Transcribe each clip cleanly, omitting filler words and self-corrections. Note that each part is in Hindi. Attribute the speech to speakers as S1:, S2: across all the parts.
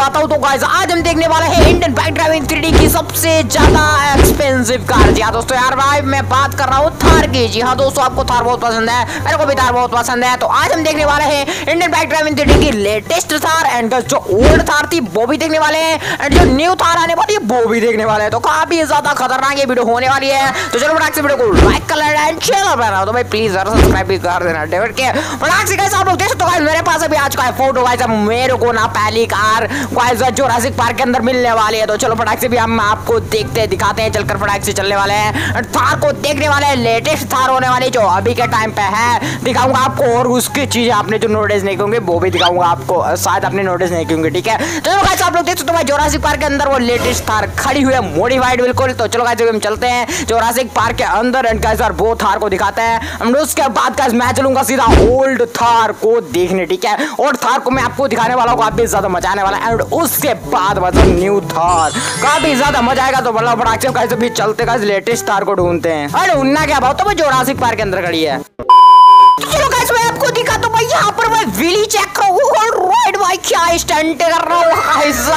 S1: दिखाता हूँ। तो गाइस आज हम देखने वाले हैं इंडियन बाइक ड्राइविंग 3D की सबसे ज्यादा एक्सपेंसिव कार। जी हाँ दोस्तों, यार भाई मैं बात कर रहा हूँ थार की। जी हाँ दोस्तों, आपको थार बहुत पसंद है, मेरे को भी थार बहुत पसंद है। तो आज हम देखने वाले हैं इंडियन बाइक ड्राइविंग 3D की लेटेस्ट थार, एंड जो ओल्ड थार थी वो भी देखने वाले हैं, एंड जो न्यू थार आने वाली है वो भी देखने वाले हैं। तो काफी ज्यादा खतरनाक ये वीडियो होने वाली है। तो चलो फटाक से वीडियो को लाइक कर लेना एंड चैनल पर आओ तो भाई प्लीज जरा सब्सक्राइब भी कर देना। डेविड के फटाक से गाइस आप लोग देख सकते हो गाइस मेरे पास अभी आज का फोटो गाइस, मेरे को ना पहली कार गाइस जुरासिक पार्क के अंदर मिलने वाली है। तो चलो फटाक से भी हम आपको देखते हैं, दिखाते हैं, चलकर फटाक से चलने वाले हैं, थार को देखने वाले हैं। लेटेस्ट थार होने वाली जो अभी के टाइम पे है, दिखाऊंगा आपको, और उसकी चीजें आपने जो नोटिस नहीं होंगे वो भी दिखाऊंगा आपको, शायद आपने नोटिस नहीं होंगे। ठीक है, तो चलो गाइस आप लोग देख सकते हो भाई जुरासिक पार्क के अंदर वो लेटेस्ट थार खड़ी हुई है, मॉडिफाइड बिल्कुल। तो चलो गाइस हम चलते हैं जुरासिक पार्क के अंदर एंड गाइस वो थार को दिखाते हैं। हम उसके बाद गाइस मैं चलूंगा सीधा ओल्ड थार को देखने। ठीक है, और थार को मैं आपको दिखाने वाला हूँ, काफी ज्यादा मजा आने वाला है। एंड उसके बाद मतलब न्यू थार काफी ज्यादा मजा आएगा। तो बड़ा बड़ा कैसे भी चलते गाइस लेटेस्ट थार को ढूंढते हैं। अरे उन्ना क्या बात, तो मैं जुरासिक पार्क के अंदर खड़ी है। तो चलो गाइस मैं आपको दिखाता हूं भाई, यहाँ पर मैं व्हीली चेक कर रहा हूँ। राइट भाई क्या स्टंट कर रहा हूँ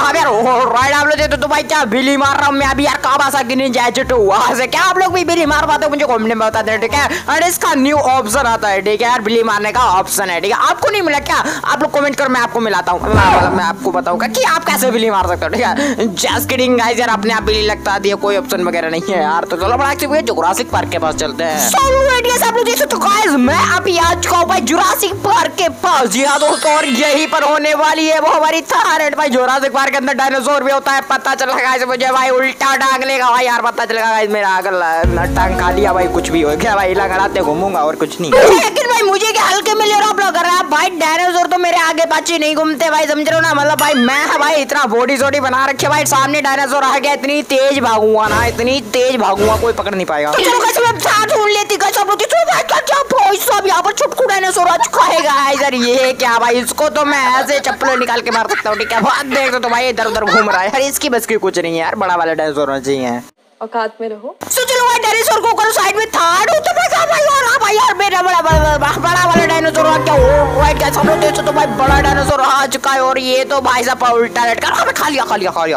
S1: राइट। आप लोग तो भाई क्या व्हीली मार रहा हूँ मैं अभी यार, कावासाकी निंजा जेट वहां से। क्या आप लोग भी व्हीली मार पाते हो मुझे कमेंट में बता देना। ठीक है, और इसका न्यू ऑप्शन आता है। ठीक है यार, व्हीली मारने का ऑप्शन है। ठीक है, आपको नहीं मिला क्या? आप लोग कमेंट कर, मैं आपको मिलाता हूँ, मैं आपको बताऊंगा कि आप कैसे व्हीली मार सकते हो। ठीक है, जस्ट किडिंग गाइस यार, अपने आप व्हीली लगता दिया, कोई ऑप्शन वगैरह नहीं है यार। तो चलो बड़ा जुरासिक पार्क के पास चलते हैं। आप लोग देख सकते हो गाइस मैं अभी आ चुका हूँ भाई जुरासिक पार्क के पास। जी हाँ दोस्तों, और यहीं पर होने वाली है वो हमारी थार। भाई जुरासिक पार्क के अंदर डायनासोर भी होता है, पता चला गाइस मुझे भाई, उल्टा टांग लेगा भाई यार, पता चलेगा गाइस मेरा अगल टांग खा लिया भाई, कुछ भी हो गया भाई, लगाते घूमूंगा और कुछ नहीं। लेकिन भाई मुझे क्या हल्के में ले रहा आप लोग कर रहे हैं भाई, डायनासोर तो मेरे आगे पाछे नहीं घूमते भाई, समझ रहे हो ना। मतलब भाई मैं भाई इतना बॉडी सोडी बना रखे भाई, सामने डायनासोर आ गया, इतनी तेज भागूंगा ना, इतनी तेज भागूंगा कोई पकड़ नहीं पाएगा। तो चलो गाइस मैं साथ ढूंढ लेती गाइस। आप लोग क्या भाई सब यहाँ पर छुटकू डायनासोर आ चुका है गाइस। यार ये क्या भाई, इसको तो मैं ऐसे चप्पल निकाल के मार सकता हूँ। ठीक है, बात देख तो भाई इधर उधर घूम रहा है यार, इसकी बस की कुछ नहीं है यार, बड़ा वाला डायनासोर होना चाहिए,
S2: औकात में रहो।
S1: तो चलो भाई डायनासोर को करो साइड में, थार हो तो भाई यार मेरा बड़ा वाला डायनासोर आ क्या हो राइट गाइस। हम लोग देखो तो भाई बड़ा डायनासोर आ चुका है, और ये तो भाई साहब उल्टा लटका खा लिया।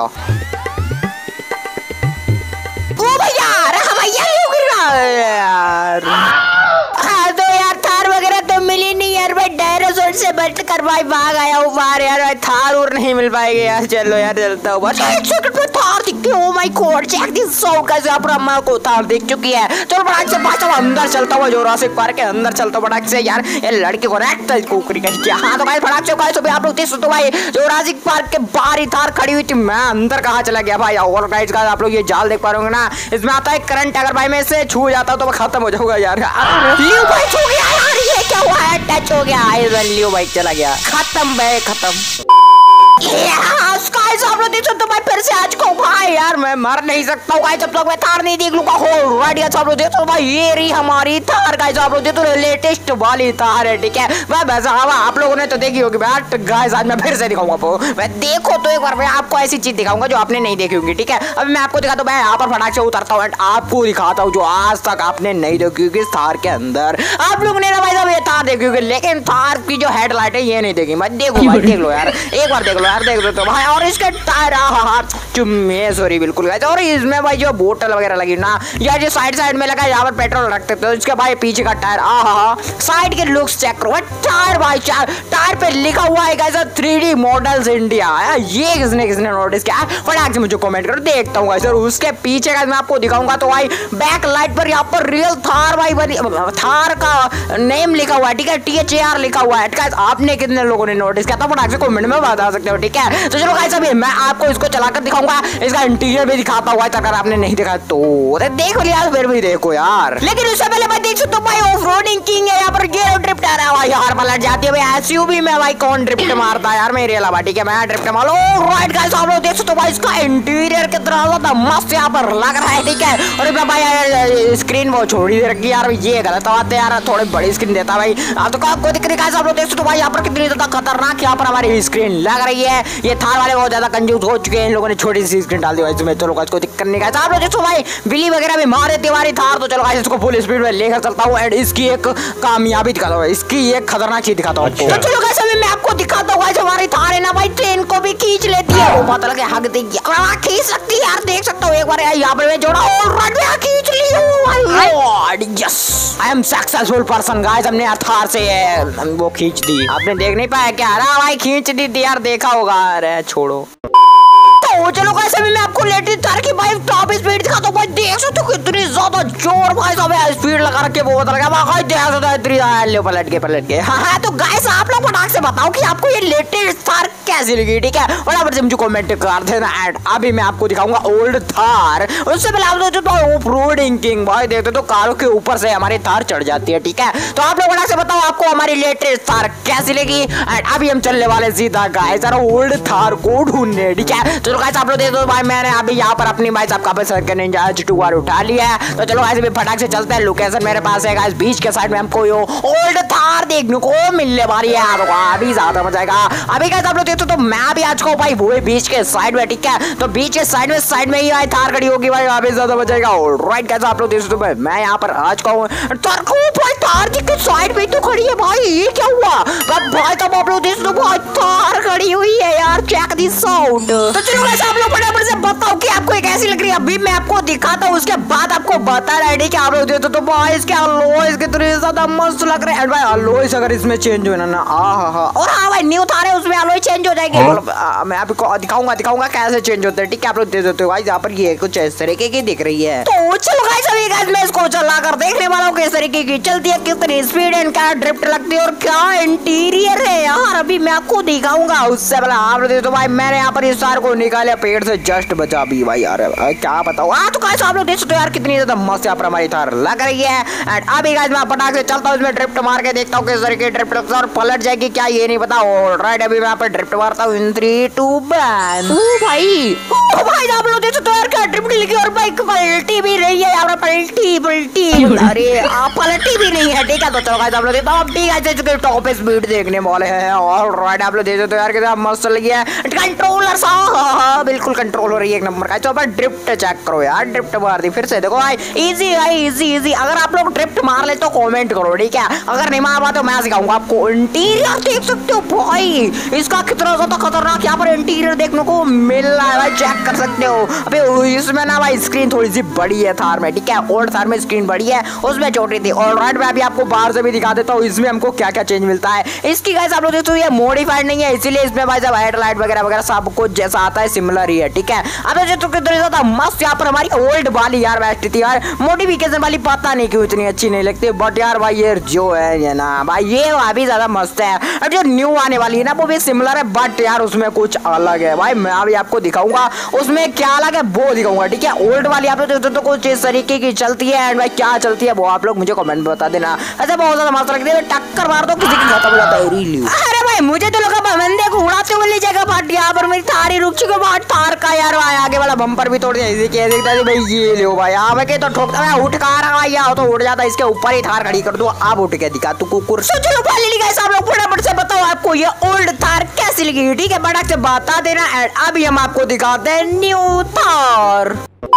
S1: ओ भैया यार हाँ तो यार थार वगैरह तो मिली नहीं यार भाई, डायनासोर से बच कर भाई भाग आया हूँ बाहर यार, भाई थार और नहीं मिल पाएगी यार। चलो यार चलता हूँ बस, एक सेकंड में थार दिखती है। Oh my God check this out guys, यहाँ पर अम्मा को थार दिख चुकी है। चलो फटाक से बात अंदर चलता हुआ जुरासिक पार्क के अंदर चलता हूँ फटाक से यार, ये लड़के को रखता है कुकरी का क्या। हाँ तो भाई फटाक से गाइस आप लोग देख सकते हो भाई जुरासिक पार्क के बाहर ही थार खड़ी हुई थी, मैं अंदर कहाँ चला गया भाई। और गाइस आप लोग ये जाल देख पा रहे होंगे ना, इसमें आता है करंट, अगर भाई मैं इसे छू जाता हूँ तो मैं खत्म हो जाऊंगा यार। लियो भाई छू गया यार, ये क्या हुआ है, टच हो गया, लियो भाई चला गया, खत्म भाई खत्म। आप लोग देख सकते हो भाई फिर से आज को भाई यार मैं मर नहीं सकता हूँ जब तक मैं थार नहीं देख लूंगा। हो राइट आप लोग देख सकते हो भाई ये रही हमारी थार गाइस, आप लोग देखो लेटेस्ट वाली थार है। ठीक है, मैं वैसा हवा आप लोगों ने तो देखी होगी बट गाइस आज मैं फिर से दिखाऊंगा आपको। मैं देखो तो एक बार मैं आपको ऐसी चीज दिखाऊंगा जो आपने नहीं देखी होगी। ठीक है, अभी मैं आपको दिखाता हूँ, मैं यहाँ पर फटाक से उतरता हूँ, आपको दिखाता हूँ जो आज तक आपने नहीं देखी होगी थार के अंदर। आप लोग ने ना भाई साहब ये थार देखी होगी, लेकिन थार की जो हेडलाइट है ये नहीं देखी। मैं देखो भाई देख लो यार, एक बार देख लो यार, देख लो तो भाई। और इसके टायर चुम्मे सॉरी बिल्कुल गाइस, और इसमें भाई जो बोतल वगैरह लगी ना यार, जो साइड में लगा यहाँ पर पेट्रोल रखते थे, इसके भाई पीछे का टायर साइड के लुक्स चेक करो टायर भाई, टायर पे लिखा हुआ है गाइस 3D मॉडल्स इंडिया। ये किसने नोटिस किया फटाक से मुझे कमेंट करो, देखता हूँ गाइस। और उसके पीछे का मैं आपको दिखाऊंगा तो भाई बैक लाइट पर यहाँ पर रियल थार भाई थार का नेम लिखा हुआ है। ठीक है, THAR लिखा हुआ है गाइस, आपने कितने लोगों ने नोटिस किया था फटाक से कमेंट में बता सकते हो। ठीक है, तो चलो गाइस अभी मैं आपको इसको चलाकर दिखाऊंगा, इसका इंटीरियर भी दिखाता हुआ है, अगर आपने नहीं देखा तो देख लिया फिर भी देखो यार। लेकिन उससे पहले भाई देख सकते हो भाई ऑफ रोडिंग किंग है, यहाँ पर गियर ड्रिफ्ट आ रहा है भाई, यार पलट जाती है भाई SUV में भाई, कौन ड्रिफ्ट मारता है यार मेरे अलावा। ठीक है, मैं ड्रिफ्ट मारो राइट गाइस, आप लोग देख सकते हो भाई इसका इंटीरियर कितना ज्यादा मस्त यहाँ पर लग रहा है। ठीक है, और भाई स्क्रीन वो छोड़ी दे रखी यार, ये गलत बात है यार, थोड़ी बड़ी स्क्रीन देता भाई। तो कोई दिक्कत नहीं, आप लोग देख सकते हो भाई यहाँ पर कितनी ज्यादा खतरनाक यहाँ पर हमारी स्क्रीन लग रही है। ये थार वाले बहुत ज्यादा कंजूस हो चुके हैं, इन लोगों ने छोटी सी स्क्रीन डाल दी भाई इसमें। चलो गाइस कोई दिक्कत नहीं गाइस, आप लोग देखो भाई बिल्ली वगैरह भी मार देती हमारी थार। तो चलो गाइस इसको फुल स्पीड में लेकर चलता हूँ, एंड इसकी एक कामयाबी दिखाता हूँ, इसकी एक खतरनाक चीज दिखाता हूँ।
S2: अच्छा।
S1: तो चलो गाइस अभी मैं आपको दिखाता हूँ, हमारी थार है ना भाई ट्रेन को भी खींच लेती है। वो पता लगे हक देगी, खींच सकती है यार, देख सकता हूँ एक बार यहाँ पर मैं जोड़ा ऑलराइट मैं खींच ली हूँ। Yes I am successful person guys, हमने थार से वो खींच दी। आपने देख नहीं पाया क्या? अरे भाई खींच दी थी यार, देखा होगा। अरे छोड़ो। तो चलो गाइस अभी मैं आपको लेटेस्ट थार की भाई टॉप स्पीड दिखाता हूँ। भाई देख सकते हो कितनी ज्यादा जोर भाई सब स्पीड लगा रखे, वो बता लगा भाई देख सकते हो इतनी पलट के। हाँ तो गाइस आप लोग फटाक से बताओ कि आपको ये लेटेस्ट थार कैसी लगी, ठीक है? फटाफट से मुझे कमेंट कर देना। एंड अभी मैं आपको दिखाऊंगा ओल्ड थार। उससे पहले आप लोग तो ऑफ रोडिंग किंग भाई देखते तो कारों के ऊपर से हमारी थार चढ़ जाती है, ठीक है? तो आप लोग फटाक से बताओ आपको हमारी लेटेस्ट थार कैसी लगी। एंड अभी हम चलने वाले सीधा गाइस ओल्ड थार को ढूंढने, ठीक है? तो गाइस आप लोग देख दो भाई मैंने अभी यहाँ पर अपनी भाई साहब का पैसा निंजा H2R उठा लिया है। तो चलो गाइस अभी फटाक से चलते हैं। लोकेशन मेरे पास है गाइस, बीच के साइड में हमको ये ओल्ड थार देखने को मिलने वाली है। तो अभी ज्यादा मजा आएगा। अभी गाइस आप लोग देखते तो मैं भी आ चुका हूँ भाई वो बीच के साइड में, ठीक है? तो बीच के साइड में ही थार खड़ी होगी भाई, अभी ज्यादा मजा आएगा। ऑलराइट गाइस आप लोग देख सकते हो मैं यहाँ पर आ चुका हूँ। थार के साइड में तो खड़ी है भाई, ये क्या हुआ भाई? तब आप लोग देख सकते हो थार खड़ी हुई है यार, चेक दिस आउट। तो चलो गाइस आप लोग फटाफट से बताओ कि आपको एक ऐसी लग रही है। अभी मैं आपको दिखाता हूँ, उसके बाद आपको बता रहा है, ठीक है? आप लोग देखो तो भाई इसके अलॉयज कितने ज्यादा मस्त लग रहे हैं भाई। अलॉयज अगर इसमें चेंज हो ना और हाँ भाई न्यू थार है उसमें अलॉय चेंज हो जाएगी। मैं आपको दिखाऊंगा कैसे चेंज होते हैं, ठीक है? आप लोग देख सकते हो गाइस यहाँ पर ये कुछ इस तरीके की दिख रही है। तो चलो गाइस अभी गाइस मैं इसको चला कर देखने वाला हूँ किस तरीके की चलती है, कितनी स्पीड है, क्या ड्रिफ्ट लगती है और क्या इंटीरियर है यार। अभी मैं आपको दिखाऊंगा। उससे पहले आप लोग तो भाई मैंने यहाँ पर इस थार को निकाला पेड़ से जस्ट बचा भी भाई यार, क्या बताओ। तो गाइस आप लोग देख सकते हो यार कितनी ज्यादा मस्त यहाँ पर हमारी थार लग रही है। एंड अभी गाइस मैं फटाक से चलता हूँ, इसमें ड्रिफ्ट मार के देखता हूँ किस तरीके ड्रिफ्ट लगता है और पलट जाएगी क्या ये नहीं पता। ऑलराइट अभी मैं यहाँ पर ड्रिफ्ट मारता हूँ इन 3 2 1। ओ भाई आप लोग देख सकते हो यार क्या ड्रिफ्ट लगी और बाइक पलटी भी रही है यार, पलटी। अरे आप पलटी भी नहीं है, ठीक है? तो चलो गाइस आप लोग देखो अब भी गाइस टॉप स्पीड देखने वाले हैं। ऑलराइट आप लोग देख सकते हो यार कितना मस्त लगी है। कंट्रोलर सा बिल्कुल कंट्रोल हो रही है एक नंबर का। तो ड्रिफ्ट चेक करो यार, ड्रिफ्ट मार दी फिर से देखो भाई, इजी। अगर आप लोग ड्रिफ्ट मार ले तो कमेंट करो, ठीक है? अगर नहीं मार तो मैं सिखाऊंगा आपको। इंटीरियर देख सकते हो भाई इसका कितना ज्यादा खतरनाक यहाँ पर इंटीरियर देखने को मिल रहा है भाई, चेक कर सकते हो। अबे इसमें ना भाई स्क्रीन थोड़ी सी बड़ी है थार में, ठीक है? ओल्ड थार में स्क्रीन बड़ी है, उसमें छोटी थी। ऑलराइट मैं अभी आपको बाहर से भी दिखा देता हूँ इसमें हमको क्या क्या चेंज मिलता है। इसकी गाइस आप लोग देखो ये मॉडिफाइड नहीं है, इसीलिए इसमें भाई साहब हेडलाइट वगैरह सब कुछ जैसा आता है सिमिलर ही है, ठीक है? अब तो कितनी ज्यादा मस्त यहाँ पर हमारी ओल्ड वाली यार बेस्ट थी यार, मॉडिफिकेशन वाली पता नहीं क्यों इतनी अच्छी नहीं लगती, बट यार भाई ये जो है ये ना भाई ये अभी ज्यादा मस्त है। अब जो न्यू आने वाली है ना वो भी सिमिलर है, बट यार उसमें कुछ अलग है भाई। मैं अभी आपको दिखाऊंगा उसमें क्या अलग है वो दिखाऊंगा, ठीक है? ओल्ड वाली आप लोग तो कुछ इस तरीके की चलती है एंड भाई क्या चलती है वो आप लोग मुझे कमेंट में बता देना। ऐसा बहुत ज्यादा मस्त लगती है, टक्कर मार दो किसी की खत्म हो जाता है। अरे भाई मुझे तो लगा बंदे को उड़ाते हुए ले जाएगा बट यहाँ पर मेरी थार ही रुक चुकी है। थार का यार आगे वाला बम्पर भी तोड़ दिया। भाई ये लो भाई आप के तो ठोकता मैं उठ का रहा है तो उड़ जाता, इसके ऊपर ही थार खड़ी कर दो। आप उठ के दिखा तू कुकुर। चलो फाइनली गाइस आप लोग फटाफट से बताओ आपको ये ओल्ड थार कैसी लगी, ठीक है? फटाक से बता देना। एंड अभी हम आपको दिखाते हैं new Thar.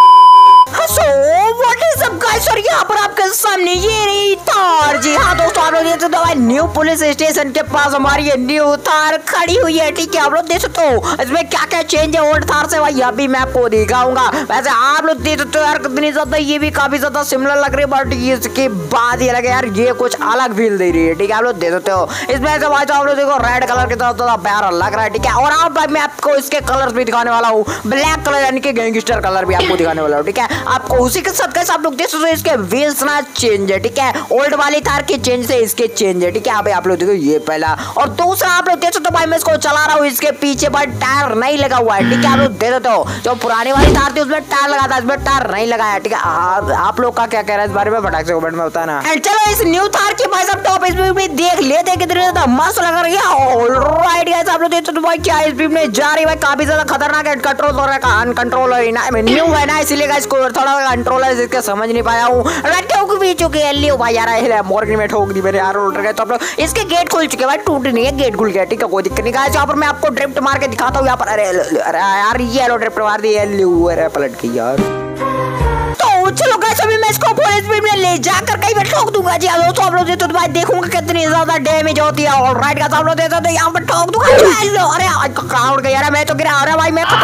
S1: So what is up guys, और यहाँ पर आपके सामने ये रही थार। जी हाँ दोस्तों आप लोग देख सकते हो न्यू पुलिस स्टेशन के पास हमारी ये न्यू थार खड़ी हुई है, ठीक है? आप लोग देख सकते हो इसमें क्या क्या चेंज है ओल्ड थार से भाई अभी मैं आपको दिखाऊंगा। वैसे आप लोग देख सकते हो यार कितनी ज्यादा ये भी काफी ज्यादा सिमिलर लग रही है, बट इसके बाद ये लगे यार ये कुछ अलग फील दे रही है, ठीक है? आप लोग देख सकते हो इसमें से भाई आप लोग देखो रेड कलर की तरह ज्यादा प्यारा लग रहा है, ठीक है? और आप मैं आपको इसके कलर्स भी दिखाने वाला हूँ, ब्लैक कलर यानी कि गैंगस्टर कलर भी आपको दिखाने वाला हूँ, ठीक है? आपको उसी के साथ गाइस आप लोग देख सकते हो इसके व्हील्स ना चेंज है, ठीक है? ओल्ड वाली थार के चेंज से इसके चेंज है, ठीक है? आप लोग देखो ये पहला। और दूसरा आप लोग देख सकते हो भाई मैं इसको चला रहा हूँ, इसके पीछे पर टायर नहीं लगा हुआ है, ठीक है? आप लोग देख सकते हो जो पुरानी वाली थार थी उसमें टायर लगा था, इसमें टायर नहीं लगाया, ठीक है? आप लोग का क्या कह रहा है इस बारे में फटाक से कमेंट में बताना। एंड चलो इस न्यू थार की भाई साहब टॉप स्पीड में देख लेते हैं कितनी ज्यादा मस्त लग रही है। ऑलराइट गाइस आप लोग देख सकते हो भाई क्या स्पीड में जा रही है भाई, काफी ज्यादा खतरनाक है। कंट्रोल हो रहा है अनकंट्रोल न्यू है ना, इसीलिए गाइस को थोड़ा कंट्रोलर इसके समझ नहीं पाया हूँ। ठोक भी चुके हैं लियो भाई यार, मॉर्निंग में ठोक दी मेरे यार उल्ट गए। तो आप लोग इसके गेट खुल चुके हैं भाई, टूट नहीं है, गेट खुल गया, ठीक है? कोई दिक्कत नहीं। गाइस यहाँ पर मैं आपको ड्रिफ्ट मार के दिखाता हूँ यहाँ पर। अरे यार ये ड्रिफ्ट मार दी, पलट गई यार। तो चलो गाइस अभी मैं इसको फुल स्पीड में ले जाकर कहीं पे ठोक दूंगा जी। दोस्तों आप लोग देते तो भाई देखूंगा कितनी ज्यादा डैमेज होती है। ऑलराइट गाइस आप लोग देते तो यहाँ पे ठोक दूंगा। अरे क्राउड गया, अरे मैं तो गिरा, अरे भाई मैं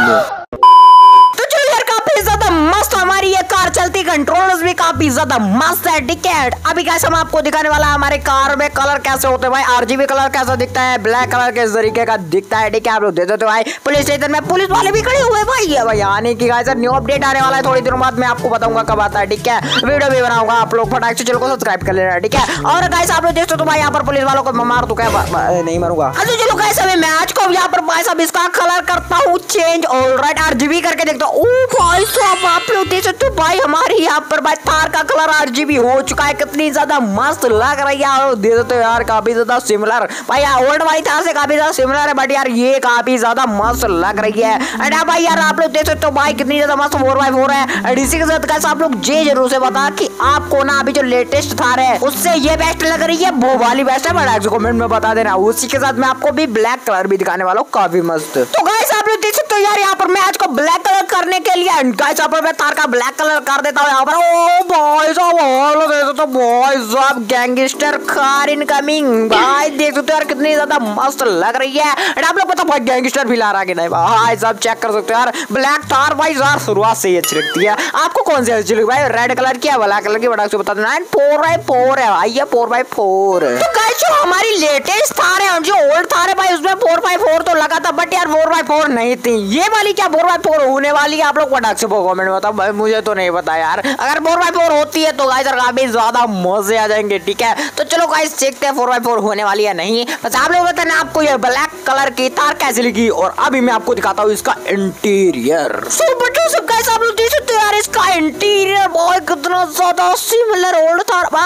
S1: तो चलो यार काफी ज्यादा मस्त हमारी ये कार चलती, कंट्रोलर्स भी काफी ज्यादा मस्त है। ठीक है, अभी कैसे हम आपको दिखाने वाला है हमारे कार में कलर कैसे होते हैं भाई। आरजीबी कलर कैसा दिखता है, ब्लैक कलर किस तरीके का दिखता है। ठीक है, आप लोग देते तो भाई पुलिस स्टेशन में पुलिस वाले भी खड़े हुए भाई आने की गाइस न्यू अपडेट आने वाला है थोड़ी देर बाद, मैं आपको बताऊंगा कब आता है। ठीक है, वीडियो भी बनाऊंगा, आप लोग फटाक से चैनल को सब्सक्राइब कर लेना। ठीक है, और गाइस आप लोग देखते तो भाई यहाँ पर पुलिस वालों को मार तो क्या नहीं मारूंगा। अच्छा चलो गाइस अभी मैच को यहाँ पर भाई साहब इसका कलर करता हूँ चेंज। ऑलराइट आरजीबी करके देखता हूँ। भाई साहब आप लोग देख सकते हो भाई हमारी यहाँ पर भाई थार का कलर आरजीबी हो चुका है, कितनी ज्यादा मस्त लग रही है। दे देते यार काफी ज्यादा सिमिलर भाई, ओल्ड वाली थार से काफी ज्यादा सिमिलर है, बट यार ये काफी ज्यादा मस्त लग रही है। एंड भाई यार आप लोग देख सकते हो भाई कितनी ज्यादा मस्त 4x4 है। एंड इसी के साथ कैसे आप लोग ये जरूर से बता कि आपको ना अभी जो लेटेस्ट थार है उससे ये बेस्ट लग रही है, वो वाली बेस्ट है, बट कमेंट में बता देना। उसी के साथ मैं आपको भी ब्लैक कलर भी दिखाने वाला हूँ काफी मस्त। तो गाइस आप लोग देख सकते हो यार यहाँ पर मैं आज को ब्लैक कलर करने के लिए गाइस यहाँ पर मैं तार का ब्लैक कलर कर देता हूँ यहाँ पर। ओ भाई साहब तो भाई साहब गैंगस्टर कार इनकमिंग भाई, देख सकते हो यार कितनी ज्यादा मस्त लग रही है। एंड आप लोग पता भाई गैंगस्टर भी ला रहा कि नहीं भाई साहब, चेक कर सकते हो यार ब्लैक तार भाई यार शुरुआत से ही अच्छी लगती है। आपको कौन सी अच्छी लगी भाई, रेड कलर की है ब्लैक कलर की, बड़ा से बता देना। 4x4 है भाई ये 4x4। तो गाइस जो हमारी लेटेस्ट थार है और जो ओल्ड थार है भाई उसमें 4x4 तो लगा था, बट यार 4x4 नहीं थी। ये वाली क्या 4x4 होने वाली है, आप लोग फटाक से कमेंट में बताओ भाई, मुझे तो नहीं पता यार। अगर 4x4 होती है तो गाइस काफी ज्यादा मजे आ जाएंगे। ठीक है, तो चलो गाइस देखते हैं 4x4 होने वाली है नहीं। बस आप लोग बताना आपको ये ब्लैक कलर की तार कैसी लगी, और अभी मैं आपको दिखाता हूँ इसका इंटीरियर। सो बच्चों सब गाइस आप लोग देख सकते हो यार इसका इंटीरियर बहुत कितना ज्यादा सिमिलर ओल्ड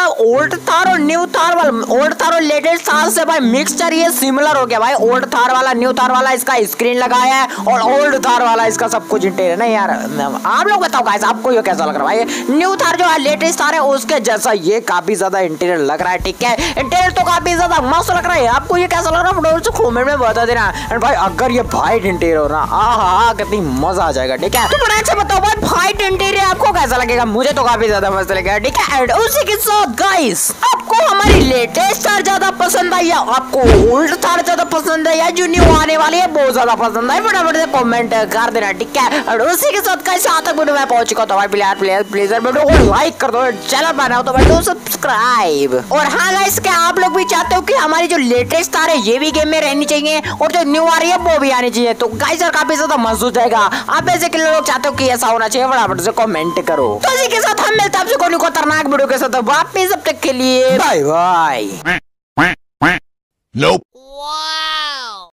S1: थार और न्यू थार वाला, ओल्ड थार और लेटेस्ट थार से भाई मिक्सचर ये सिमिलर हो गया भाई। ओल्ड थार वाला न्यू थार वाला इसका स्क्रीन लगाया है और ओल्ड थार वाला इसका सब कुछ इंटीरियर नहीं यार। आप लोग बताओ गाइस आपको ये कैसा लग रहा है भाई। न्यू थार जो है लेटेस्ट थार है उसके जैसा ये काफी ज्यादा इंटीरियर लग रहा है। ठीक है, इंटीरियर तो काफी ज्यादा मस्त लग रहा है। आपको ये कैसा लग रहा है फटाफट से कमेंट में बता देना। एंड भाई अगर ये वाइट इंटीरियर हो ना आहा कितनी मजा आ जाएगा। ठीक है, तो फटाफट से बताओ भाई वाइट इंटीरियर आपको कैसा लगेगा, मुझे तो काफी ज्यादा मस्त लगेगा। ठीक है, एंड उसी के साथ गाइस आपको हमारी लेटेस्ट थार ज्यादा पसंद आई या आपको ओल्ड थार ज्यादा पसंद है या जो न्यू आने वाली है बहुत ज्यादा पसंद है, फटाफट से कमेंट कर देना। ठीक है, और उसी के साथ गाइस यहाँ तक वीडियो में पहुंच चुका तो भाई प्लीज वीडियो को लाइक कर दो, चैनल बनाओ तो वीडियो सब्सक्राइब। और हाँ गाइस क्या आप लोग भी चाहते हो कि हमारी जो लेटेस्ट थार है ये भी गेम में रहनी चाहिए और जो न्यू आ रही है वो भी आनी चाहिए, तो गाइस यार काफी ज्यादा मस्त हो जाएगा। आप ऐसे कितने लोग चाहते हो कि ऐसा होना चाहिए फटाफट से कमेंट करो। तो इसी के साथ हम मिलते हैं आपसे कोई खतरनाक वीडियो के साथ वापस, अब तक के लिए बाय बाय।